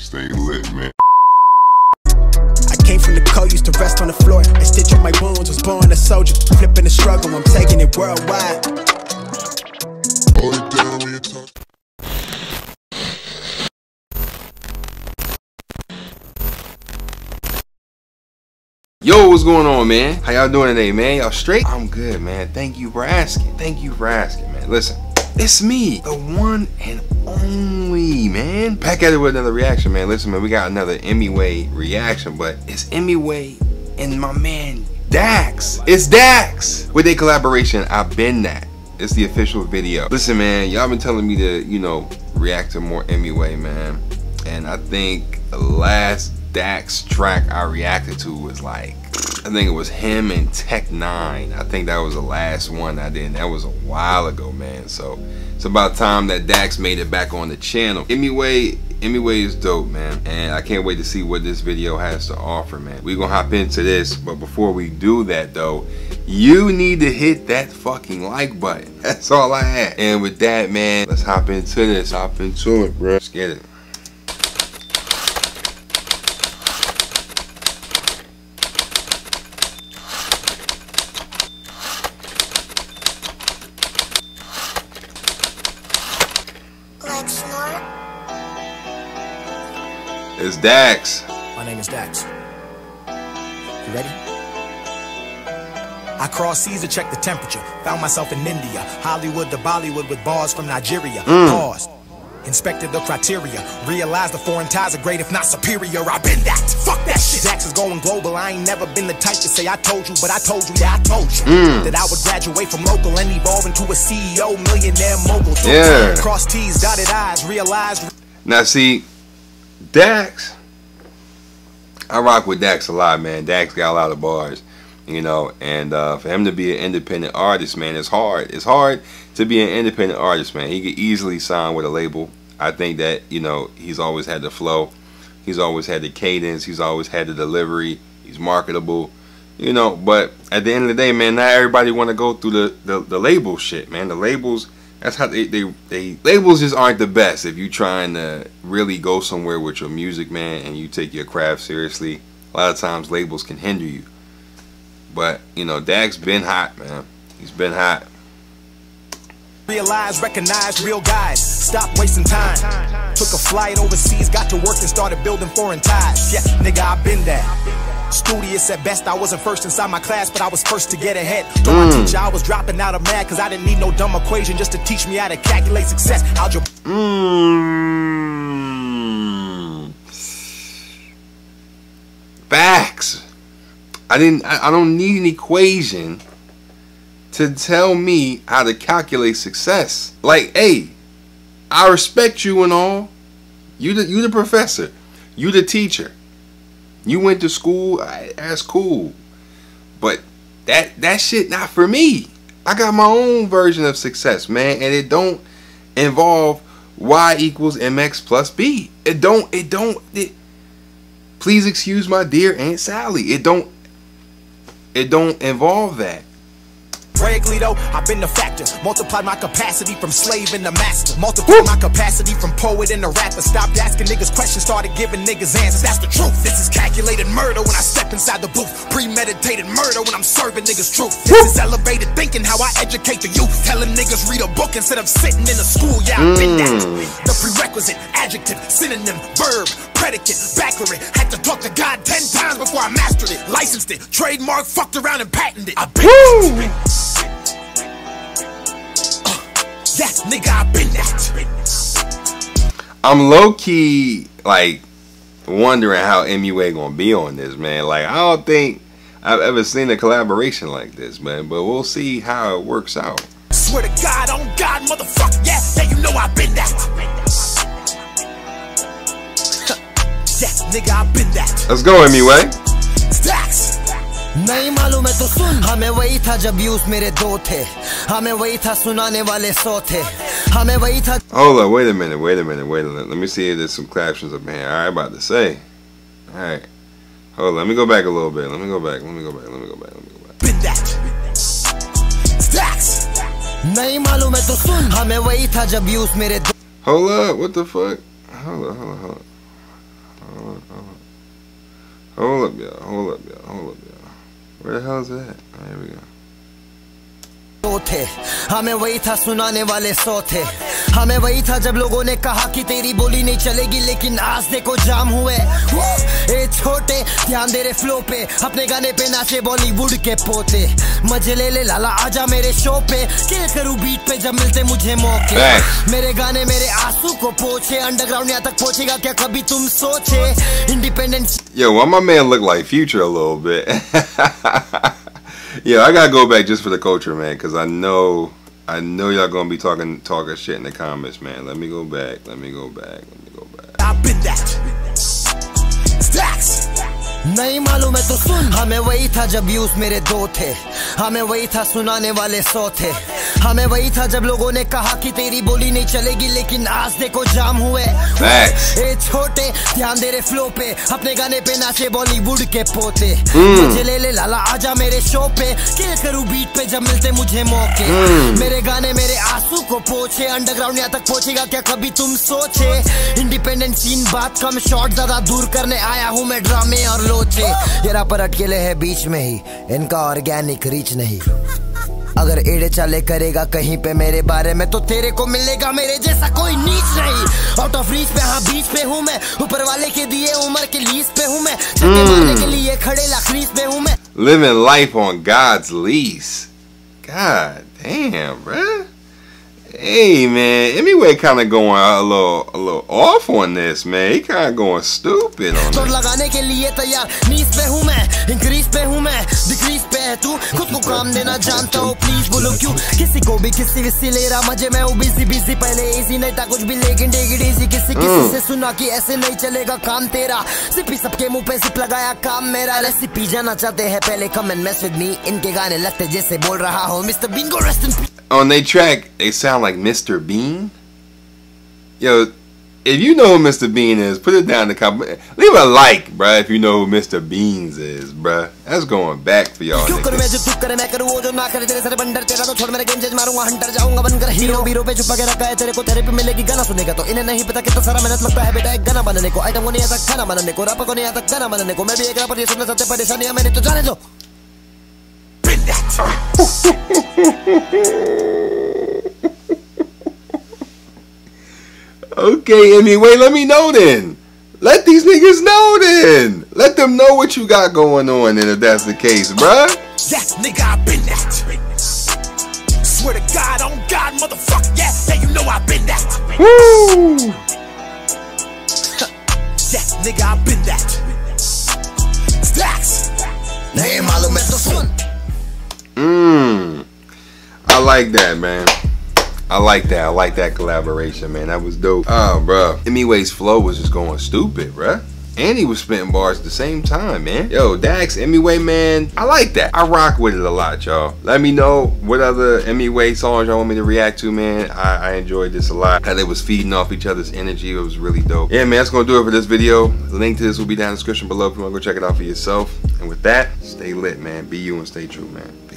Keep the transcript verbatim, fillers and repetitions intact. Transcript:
stay lit, man. I came from the cold, used to rest on the floor. I stitch up my wounds, was born a soldier. Flipping the struggle, I'm taking it worldwide. Hold it down when you talk. Yo, what's going on, man? How y'all doing today, man? Y'all straight? I'm good, man. Thank you for asking. Thank you for asking, man. Listen, it's me, the one and only, man. Back at it with another reaction, man. Listen, man, we got another Emiway reaction, but it's Emiway and my man DAX. It's DAX with a collaboration. I've been that. It's the official video. Listen, man, y'all been telling me to, you know, react to more Emiway, man. And I think the last DAX track I reacted to was like, I think it was him and Tech Nine. I think that was the last one I did. That was a while ago, man. So it's about time that DAX made it back on the channel. Emiway, Emiway is dope, man. And I can't wait to see what this video has to offer, man. We're gonna hop into this, but before we do that though, you need to hit that fucking like button. That's all I had. And with that, man, let's hop into this. Hop into it, bro. Let's get it. It's DAX. My name is DAX. You ready? I crossed seas to check the temperature. Found myself in India, Hollywood to Bollywood with bars from Nigeria. Mm. Paused. Inspected the criteria. Realized the foreign ties are great if not superior. I've been that. Fuck that shit. DAX is going global. I ain't never been the type to say I told you, but I told you, yeah, I told you mm. that I would graduate from local and evolve into a C E O, millionaire mogul. Yeah. Cross T's, dotted I's, realized. Now see, DAX, I rock with DAX a lot, man. DAX got a lot of bars, you know, and uh, for him to be an independent artist, man, it's hard. It's hard to be an independent artist, man. He could easily sign with a label. I think that, you know, he's always had the flow. He's always had the cadence. He's always had the delivery. He's marketable, you know, but at the end of the day, man, not everybody want to go through the, the, the label shit, man. The labels, that's how they, they, they, labels just aren't the best if you trying to really go somewhere with your music, man, and you take your craft seriously. A lot of times labels can hinder you. But, you know, DAX been hot, man. He's been hot. Realize, recognize real guys. Stop wasting time. Took a flight overseas, got to work and started building foreign ties. Yeah, nigga, I've been there. Studious at best, I wasn't first inside my class, but I was first to get ahead. Told mm. my teacher I was dropping out of math, cause I didn't need no dumb equation just to teach me how to calculate success. Algebra. Mm. Facts. I didn't. I, I don't need an equation to tell me how to calculate success. Like, hey, I respect you and all. You the you the professor. You the teacher. You went to school, I, that's cool. But that that shit not for me. I got my own version of success, man, and it don't involve y equals mx plus b. It don't it don't it, please excuse my dear Aunt Sally. It don't it don't involve that. Regularly though, I've been the factor. Multiplied my capacity from slave into master. Multiplied my capacity from poet into rapper. Stopped asking niggas questions, started giving niggas answers. That's the truth. This is calculated murder when I step inside the booth. Premeditated murder when I'm serving niggas truth. This is elevated thinking, how I educate the youth. Telling niggas read a book instead of sitting in a school. Yeah, I've been that. The prerequisite, adjective, synonym, verb, predicate, backwards. Had to talk to God ten times before I mastered it. Licensed it, trademark, fucked around and patented it. I've been that. Yeah, nigga, I've been that. I'm low-key like wondering how Emiway gonna be on this, man. Like, I don't think I've ever seen a collaboration like this, man. But we'll see how it works out. Swear to God, on God, motherfucker, yeah, yeah, you know I've been that. Yeah, nigga, I've been that. Let's go, Emiway. DAX. नहीं मालूम है तो सुन हमें वही था जब views मेरे दो थे हमें वही था सुनाने वाले सौ थे हमें वही था. Hold up, wait a minute, wait a minute, wait a minute. Let me see if there's some captions up here. Alright, about to say. Alright. Hold on, let me go back a little bit. Let me go back, let me go back, let me go back, let me go back. Been that. DAX. नहीं मालूम है तो सुन हमें वही था जब views मेरे दो. Hold up, what the fuck? Hold up, hold up, hold up. थे, हमें वही था सुनाने वाले सौ थे, हमें वही था जब लोगों ने कहा कि तेरी बोली नहीं चलेगी, लेकिन आज देखो जाम हुए। ए छोटे ध्यान दे रे फ्लो पे, अपने गाने पे नाचे बॉलीवुड के पोते, मजे ले ले लाला आजा मेरे शो पे, क्या करूं बीट पे जब मिलते मुझे मौके, मेरे गाने मेरे आंसू को पोछे, अंडरग्राउंड यहाँ तक पहुंचेगा क्या कभी तुम सोचे, independence. Yo, why my man look like Future a little bit? Yeah, I gotta go back just for the culture, man, because I know, I know y'all gonna be talking, talking shit in the comments, man. Let me go back. Let me go back. Let me go back. I've been that. Stacks. नहीं मालूम है तो सुन, हमें वही था जब views मेरे दो थे, हमें वही था सुनाने वाले सौ थे, हमें वही था जब लोगों ने कहा कि तेरी बोली नहीं चलेगी, लेकिन आज देखो जाम हुए। ए छोटे ध्यान दे रे फ्लो पे, अपने गाने पे नाचे बॉलीवुड के पोते, मुझे ले ले लाला आजा मेरे शो पे, क्या करूं बीट पे जब मिलते मुझे मौके, मेरे गाने मेरे आंसू को पोछे, अंडरग्राउंड यहाँ तक पहुंचेगा क्या कभी तुम सोचे, इंडिपेंडेंट सीन बात कम शॉट ज्यादा दूर करने आया हूँ मैं ड्रामे और लोचे, ये रैपर अटकेले है बीच में ही, इनका ऑर्गेनिक रीच नहीं, अगर एड़े चाले करेगा कहीं पे मेरे बारे में तो तेरे को मिलेगा मेरे जैसा कोई नीच नहीं, आउट ऑफ रीच पे हाँ बीच पे हूँ मैं, ऊपर वाले के दिए उम्र के लीज पे हूँ मैं, छक्के मारने के लिए खड़े लाखरीज पे हूँ मैं, living life on God's lease. God damn, bruh. Hey man, Emiway kind of going a little, a little off on this, man. He kind of going stupid on तो this. लगाने के लिए तैयार नीच पे हूँ मैं, इंक्रीज पे हूँ मैं, डिक्रीज पे है तू, खुद को काम देना जानता हो प्लीज बोलो क्यों, किसी को भी किसी विसी ले रहा मजे में, वो बिजी बिजी पहले इजी नहीं था कुछ भी, लेकिन टेक इजी, किसी किसी से सुना कि ऐसे नहीं चलेगा काम तेरा, सिपी सबके मुंह पे सिप लगाया काम मेरा, रेसिपी जाना चाहते हैं पहले come and mess with me, इनके गाने लगते जैसे बोल रहा हो मिस्टर बीन को rest in peace. On their track, they sound like Mister Bean. Yo, if you know who Mister Bean is, put it down in the comment. Leave a like, bruh, if you know who Mister Beans is, bruh. That's going back for y'all niggas. Okay, Emiway, let me know then. Let these niggas know then. Let them know what you got going on, and if that's the case, bruh. Yeah, nigga, I've been that. Swear to God, on God, motherfucker, yeah, yeah, you know I've been that. Woo! Yeah, nigga, I've been that. Stacks. नहीं मालूम है तो सुन। Mmm. I like that, man. I like that. I like that collaboration, man. That was dope. Oh, bro. Emiway's flow was just going stupid, bruh. And he was spitting bars at the same time, man. Yo, Dax, Emiway, man. I like that. I rock with it a lot, y'all. Let me know what other Emiway songs y'all want me to react to, man. I, I enjoyed this a lot. How they was feeding off each other's energy. It was really dope. Yeah, man, that's going to do it for this video. The link to this will be down in the description below if you want to go check it out for yourself. And with that, stay lit, man. Be you and stay true, man.